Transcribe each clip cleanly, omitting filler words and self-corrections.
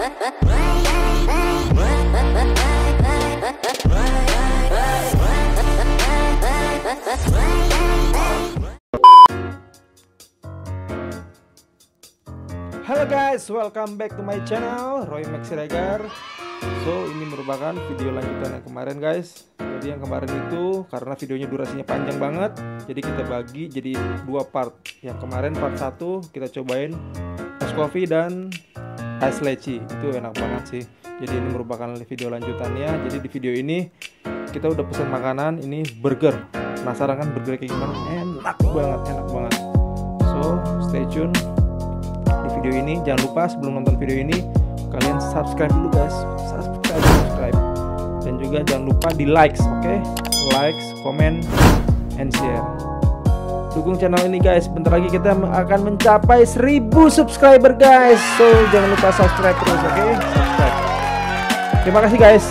Halo guys, welcome back to my channel Roy Max Siregar. So ini merupakan video lanjutan yang kemarin guys. Jadi yang kemarin itu karena videonya durasinya panjang banget, jadi kita bagi jadi dua part. Yang kemarin part 1 kita cobain es coffee dan ice leci. Itu enak banget sih. Jadi ini merupakan video lanjutannya. Jadi di video ini kita udah pesan makanan, ini burger. Penasaran kan burger kayak gimana? Enak banget. So stay tune di video ini. Jangan lupa sebelum nonton video ini kalian subscribe dulu guys, subscribe, dan juga jangan lupa di likes, oke? Likes, comment, and share. Dukung channel ini guys. Bentar lagi kita akan mencapai 1000 subscriber guys. So jangan lupa subscribe terus, oke? Subscribe. Terima kasih guys.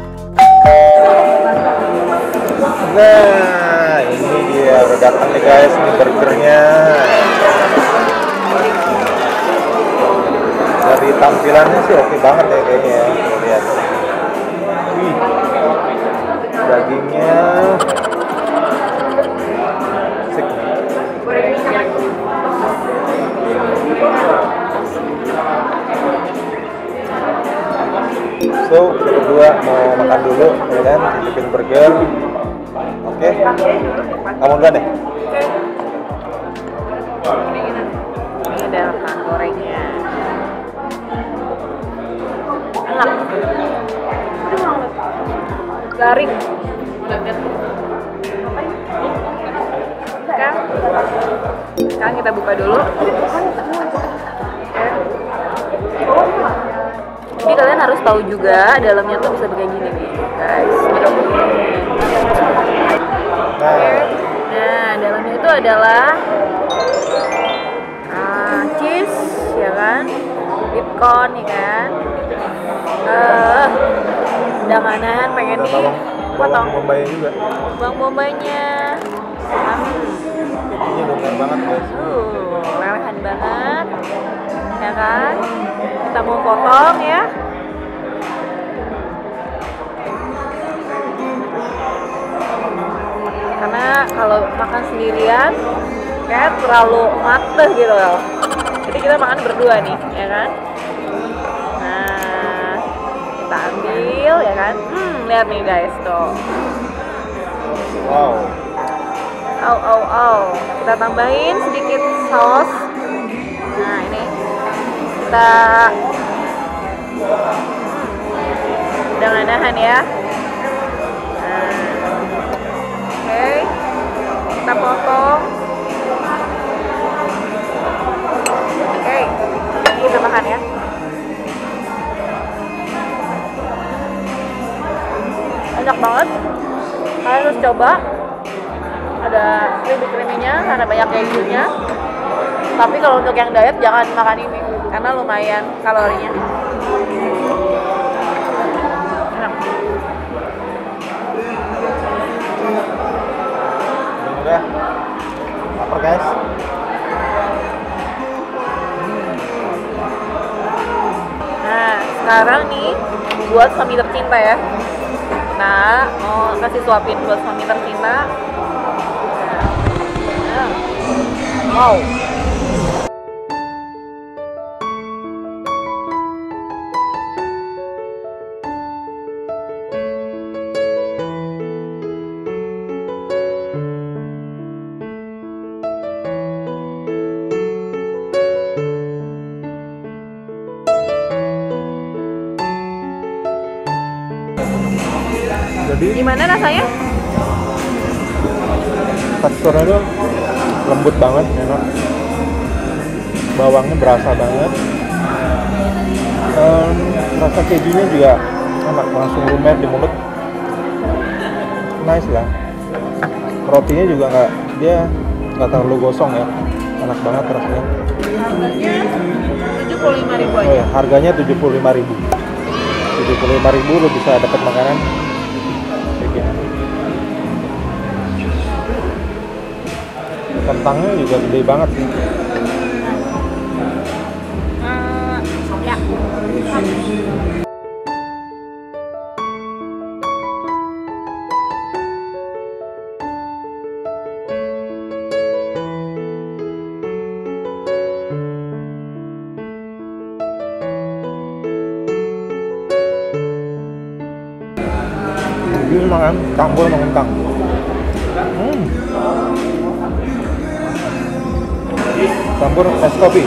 Nah ini dia udah datang nih guys, ini burgernya. Dari tampilannya sih oke banget ya kayaknya ya. Lihat. Wih. Dagingnya asik. So, kita berdua mau makan dulu ya kan, bikin burger. Oke. Kamu duluan deh. Ini ada kacang gorengnya. Enak, garing. Sekarang kita buka dulu. Ini kalian harus tahu juga dalamnya tuh bisa kayak gini nih guys. Nah dalamnya itu adalah cheese ya kan, bacon ya kan. Udah manahan pengen nih potong bombaynya juga. bawang bombaynya. Ini lumayan banget guys. Lelehan banget ya kan. Kita mau potong ya. Karena kalau makan sendirian kayak terlalu mateh gitu loh. Jadi kita makan berdua nih ya kan. Kita ambil ya kan. Lihat nih guys tuh. Wow. Kita tambahin sedikit saus. Nah ini kita udah nahan ya. Oke. Kita potong. Oke. Kita makan ya. Enak banget, kalian harus coba. Ada creamy-creaminya karena banyak kejunya. Tapi kalau untuk yang diet jangan makan ini karena lumayan kalorinya. Enak. Udah lapar guys. Nah sekarang nih buat suami tercinta ya. Nah, mau kasih suapin buat suami tercinta. Wow. Jadi gimana rasanya? teksturnya tuh lembut banget, enak. Bawangnya berasa banget. Rasa kejunya juga enak, langsung lumer di mulut. Nice lah. Rotinya juga nggak terlalu gosong ya, enak banget rasanya. Harganya 75.000 aja. Oh ya, harganya 75.000. 75.000 lo bisa dapat makanan kayak gini. Kentangnya juga gede banget sih. Ya. makan campur sama kentang. Campur es kopi.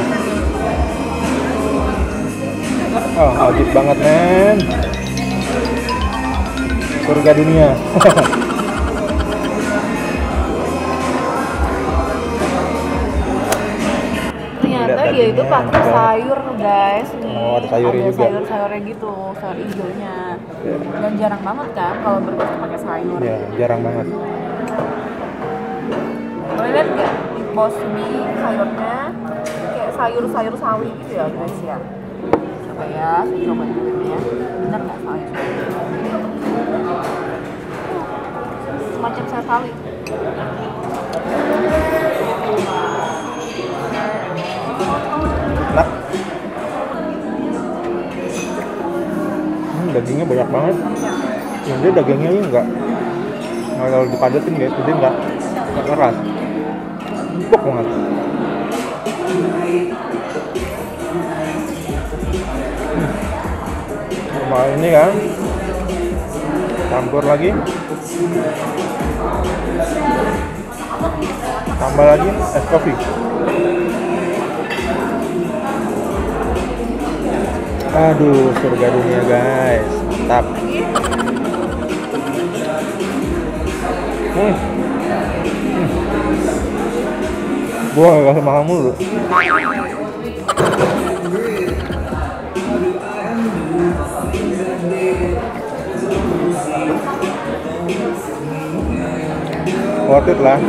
Oh, ajib banget men. Surga dunia. Ternyata dia itu pakai sayur guys nih. Oh, ada sayurnya juga. Sayur-sayurnya gitu, sayur hijaunya. Dan jarang banget kan kalau burgers pakai sayur. Ya, jarang banget. Boleh lihat nggak di pos ini sayurnya kayak sayur-sayur sawi gitu ya guys ya. Coba ya, saya coba dulu ya. Benar nggak sayur? Semacam sayur sawi. Enak. Dagingnya banyak banget. Yang dia dagingnya ini enggak kalau dipadatin guys, jadi enggak keras. Empuk banget. Sama ini kan campur lagi, tambah lagi es kopi. Aduh, surga dunia guys, mantap. Gua gak kasih makan mulu. Worth it lah.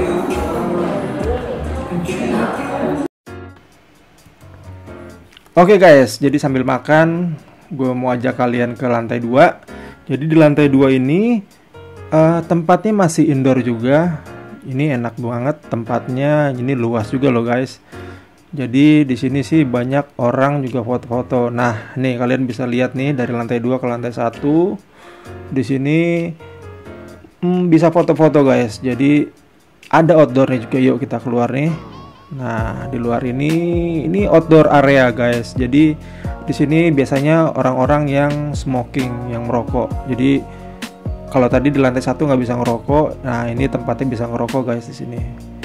Oke guys, jadi sambil makan, gue mau ajak kalian ke lantai 2. Jadi di lantai 2 ini tempatnya masih indoor juga. Ini enak banget tempatnya, ini luas juga loh guys. Jadi di sini sih banyak orang juga foto-foto. Nah, nih kalian bisa lihat nih dari lantai 2 ke lantai 1. Di sini bisa foto-foto guys. Jadi ada outdoornya juga, yuk kita keluar nih. Nah, di luar ini outdoor area guys. Jadi di sini biasanya orang-orang yang smoking, yang merokok. Jadi kalau tadi di lantai 1 nggak bisa ngerokok, nah ini tempatnya bisa ngerokok guys di sini.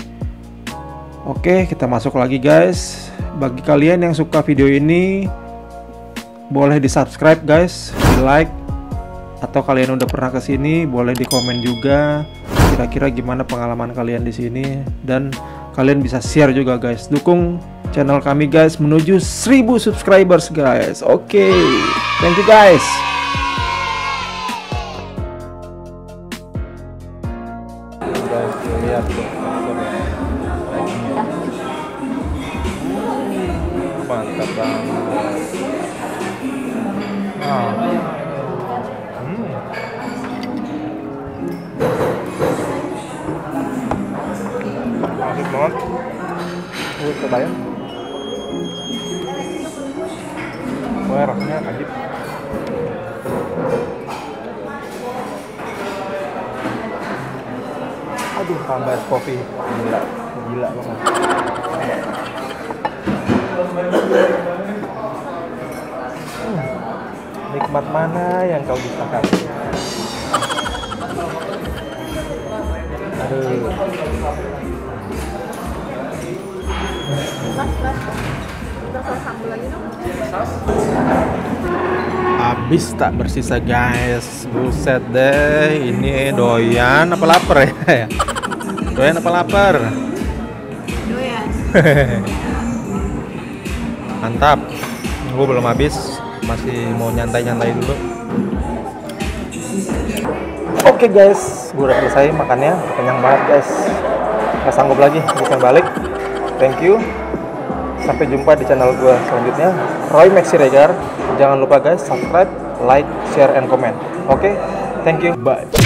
Oke, kita masuk lagi guys. Bagi kalian yang suka video ini, boleh di subscribe guys, di like, atau kalian udah pernah kesini, boleh di komen juga. Kira-kira gimana pengalaman kalian di sini, dan kalian bisa share juga guys. Dukung channel kami guys menuju 1000 subscribers guys. Oke, thank you guys. Guys, lihat tuh. Mantap banget. Asik banget. Cobain. Wah, rasanya ajib. Aduh, tambah es kopi. Gila banget. Nikmat mana yang kau dustakan? Aduh. Habis tak bersisa guys. Buset deh, ini doyan apa lapar ya? Doyan apa lapar? Doyan. Mantap. Gue belum habis, masih mau nyantai-nyantai dulu. Oke guys, gue udah selesai makannya, kenyang banget guys. Gak sanggup lagi, bisa balik. Thank you. Sampai jumpa di channel gue selanjutnya, Roy Max Siregar. Jangan lupa guys, subscribe, like, share, and comment. Oke, thank you, bye.